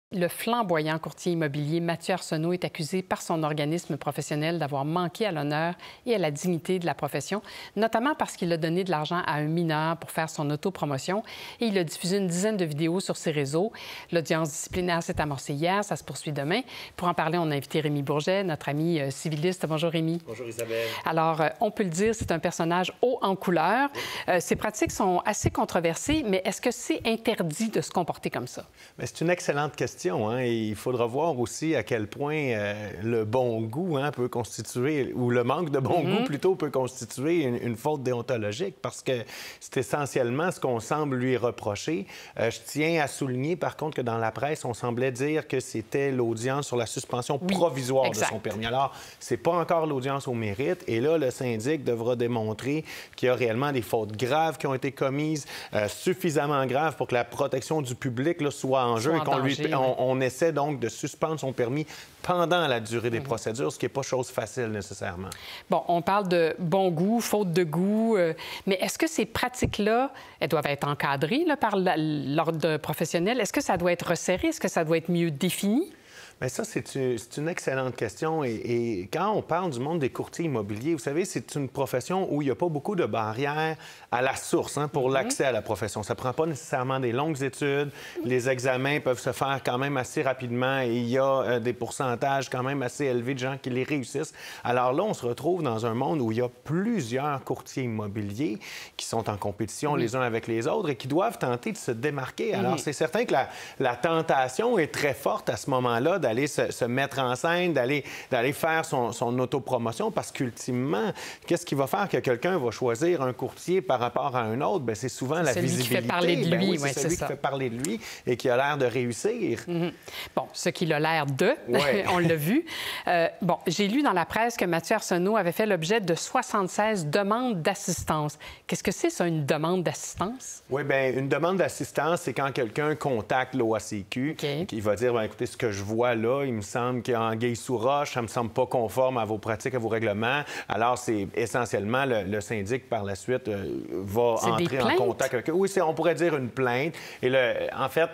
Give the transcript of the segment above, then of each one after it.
Le flamboyant courtier immobilier Mathieu Arsenault est accusé par son organisme professionnel d'avoir manqué à l'honneur et à la dignité de la profession, notamment parce qu'il a donné de l'argent à un mineur pour faire son autopromotion et il a diffusé une dizaine de vidéos sur ses réseaux. L'audience disciplinaire s'est amorcée hier, ça se poursuit demain. Pour en parler, on a invité Rémi Bourget, notre ami civiliste. Bonjour Rémi. Bonjour Isabelle. Alors, on peut le dire, c'est un personnage haut en couleur. Ses pratiques sont assez controversées, mais est-ce que c'est interdit de se comporter comme ça? C'est une excellente question. Et il faudra voir aussi à quel point le bon goût peut constituer, ou le manque de bon goût plutôt, peut constituer une faute déontologique, parce que c'est essentiellement ce qu'on semble lui reprocher. Je tiens à souligner, par contre, que dans la presse, on semblait dire que c'était l'audience sur la suspension provisoire de son permis. Alors, c'est pas encore l'audience au mérite, et là, le syndic devra démontrer qu'il y a réellement des fautes graves qui ont été commises, suffisamment graves pour que la protection du public là, soit en jeu et qu'on essaie donc de suspendre son permis pendant la durée des procédures, ce qui n'est pas chose facile nécessairement. Bon, on parle de bon goût, faute de goût, mais est-ce que ces pratiques-là, elles doivent être encadrées là, par l'ordre professionnel? Est-ce que ça doit être resserré? Est-ce que ça doit être mieux défini? Bien, ça, c'est une excellente question. Et quand on parle du monde des courtiers immobiliers, vous savez, c'est une profession où il n'y a pas beaucoup de barrières à la source pour l'accès à la profession. Ça ne prend pas nécessairement des longues études. Les examens peuvent se faire quand même assez rapidement et il y a des pourcentages quand même assez élevés de gens qui les réussissent. Alors là, on se retrouve dans un monde où il y a plusieurs courtiers immobiliers qui sont en compétition les uns avec les autres et qui doivent tenter de se démarquer. Alors, c'est certain que la tentation est très forte à ce moment-là d'aller se mettre en scène, d'aller faire son autopromotion, parce qu'ultimement, qu'est-ce qui va faire que quelqu'un va choisir un courtier par rapport à un autre? Bien, c'est souvent la visibilité. Celui qui fait parler de lui, c'est celui qui fait parler de lui et qui a l'air de réussir. Bon, ce qu'il a l'air de, on l'a vu. Bon, j'ai lu dans la presse que Mathieu Arsenault avait fait l'objet de 76 demandes d'assistance. Qu'est-ce que c'est, ça, une demande d'assistance? Oui, bien, une demande d'assistance, c'est quand quelqu'un contacte l'OACQ, qui va dire, bien, écoutez, ce que je vois là, il me semble qu'il y a anguille sous roche, ça me semble pas conforme à vos pratiques, à vos règlements. Alors, c'est essentiellement le syndic, par la suite, va entrer en contact avec eux. Oui, on pourrait dire une plainte. Et en fait,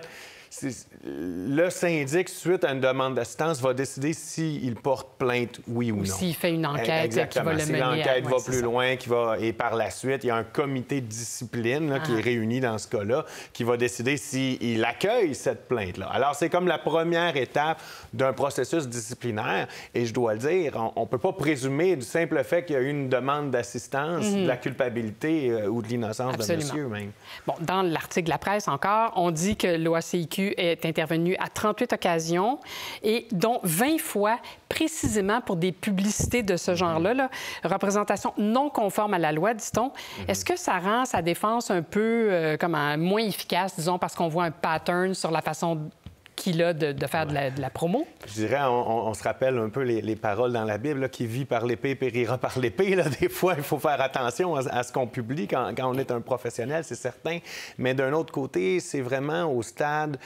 le syndic, suite à une demande d'assistance, va décider s'il porte plainte, oui ou non. S'il fait une enquête qui va le mener. Si l'enquête va plus loin, et par la suite, il y a un comité de discipline là, qui est réuni dans ce cas-là, qui va décider s'il accueille cette plainte-là. Alors, c'est comme la première étape d'un processus disciplinaire. Et je dois le dire, on ne peut pas présumer du simple fait qu'il y a eu une demande d'assistance de la culpabilité ou de l'innocence de monsieur même. Bon, dans l'article de la presse encore, on dit que l'OACQ est intervenu à 38 occasions et dont 20 fois précisément pour des publicités de ce genre-là, représentation non conforme à la loi, dit-on. Est-ce que ça rend sa défense un peu moins efficace, disons, parce qu'on voit un pattern sur la façon qu'il a de faire de la promo? Je dirais, on se rappelle un peu les paroles dans la Bible, là, qui vit par l'épée périra par l'épée. Des fois, il faut faire attention à ce qu'on publie quand on est un professionnel, c'est certain. Mais d'un autre côté, c'est vraiment au stade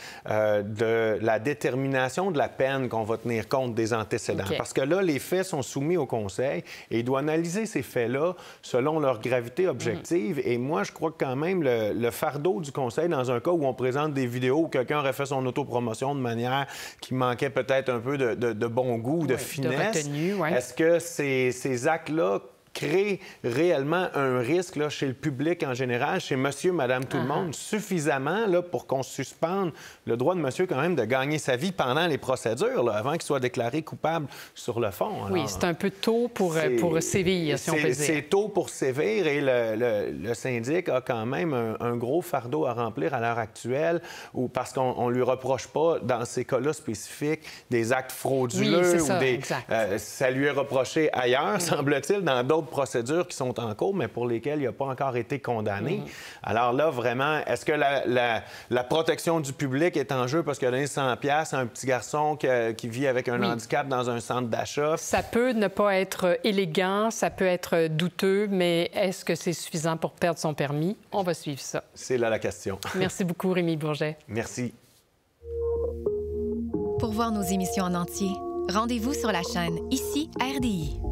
de la détermination de la peine qu'on va tenir compte des antécédents. Parce que là, les faits sont soumis au Conseil et il doit analyser ces faits-là selon leur gravité objective. Et moi, je crois que quand même le fardeau du Conseil, dans un cas où on présente des vidéos où quelqu'un aurait fait son autopromotion de manière qui manquait peut-être un peu de bon goût, de finesse. De retenue, Est-ce que ces actes-là créent réellement un risque là, chez le public en général, chez monsieur, madame, tout le monde, suffisamment là, pour qu'on suspende le droit de monsieur quand même de gagner sa vie pendant les procédures, là, avant qu'il soit déclaré coupable sur le fond? Alors, oui, c'est un peu tôt pour sévir, si on peut dire. C'est tôt pour sévir et le syndic a quand même un gros fardeau à remplir à l'heure actuelle parce qu'on ne lui reproche pas, dans ces cas-là spécifiques, des actes frauduleux ça lui est reproché ailleurs, semble-t-il, dans d'autres procédures qui sont en cours, mais pour lesquelles il n'a pas encore été condamné. Alors là, vraiment, est-ce que la protection du public est en jeu parce qu'il a donné 100$ à un petit garçon qui vit avec un handicap dans un centre d'achat? Ça peut ne pas être élégant, ça peut être douteux, mais est-ce que c'est suffisant pour perdre son permis? On va suivre ça. C'est là la question. Merci beaucoup, Rémi Bourget. Merci. Pour voir nos émissions en entier, rendez-vous sur la chaîne Ici RDI.